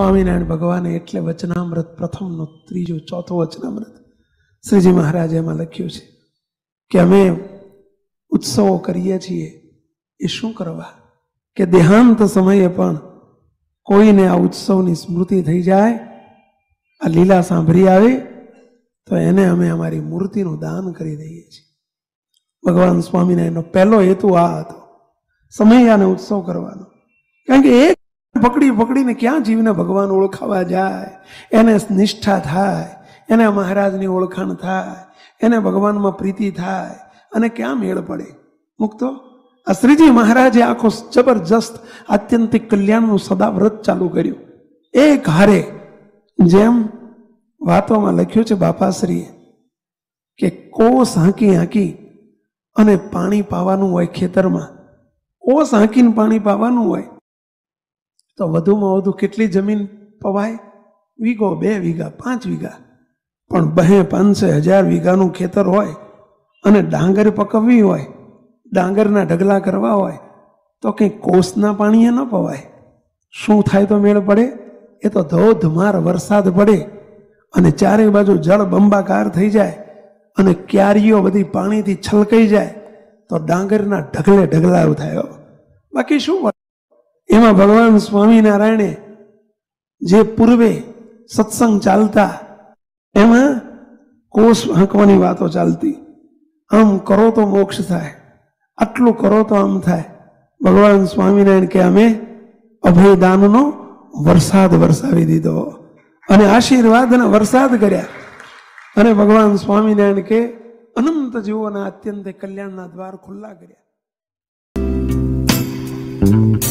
સ્વામિનારાયણ ભગવાને એટલે વચનામૃત પ્રથમનો ત્રીજો ચોથો વચનામૃત શ્રીજી મહારાજે એમાં લખ્યું છે કે અમે ઉત્સવો કરીએ છીએ એ શું કરવા કે દેહાંત સમયે પણ કોઈને આ ઉત્સવની સ્મૃતિ થઈ જાય, આ લીલા સાંભળી આવે તો એને અમે અમારી મૂર્તિનું દાન કરી દઈએ છીએ. ભગવાન સ્વામિનારાયણનો પહેલો હેતુ આ હતો, સમયાને ઉત્સવ કરવાનો. કારણ કે એક પકડી પકડીને ક્યાં જીવને ભગવાન ઓળખાવા જાય, એને નિષ્ઠા થાય, એને મહારાજની ઓળખાણ થાય, એને ભગવાનમાં પ્રીતિ થાય અને ક્યાં મેળ પડે મુક્તો. આ શ્રીજી મહારાજે આખો જબરજસ્ત આત્યંતિક કલ્યાણનું સદા વ્રત ચાલુ કર્યું. એક હારે જેમ વાતોમાં લખ્યું છે બાપાશ્રીએ કે કોસ હાંકી હાંકી અને પાણી પાવાનું હોય ખેતરમાં, કોસ હાંકીને પાણી પાવાનું હોય તો વધુમાં વધુ કેટલી જમીન પવાય? વીઘો, 2 વીઘા, 5 વીઘા. પણ 200-500 વીઘાનું ખેતર હોય અને ડાંગર પકવવી હોય, ડાંગરના ઢગલા કરવા હોય તો કંઈ કોસના પાણીએ ન પવાય. શું થાય તો મેળ પડે? એ તો ધોધમાર વરસાદ પડે અને ચારે બાજુ જળ બંબાકાર થઈ જાય અને ક્યારીઓ બધી પાણીથી છલકાઈ જાય તો ડાંગરના ઢગલે ઢગલા થાય. બાકી શું? એમાં ભગવાન સ્વામિનારાયણે જે પૂર્વે સત્સંગ ચાલતા એમાં કોષ હાંકવાની વાતો ચાલતી. આમ કરો તો મોક્ષ થાય, આટલું કરો તો આમ થાય. ભગવાન સ્વામિનારાયણ કે અમે અભયદાનનો વરસાદ વરસાવી દીધો અને આશીર્વાદના વરસાદ કર્યા. અને ભગવાન સ્વામિનારાયણ કે અનંત જીવોના અત્યંત કલ્યાણના દ્વાર ખુલ્લા કર્યા.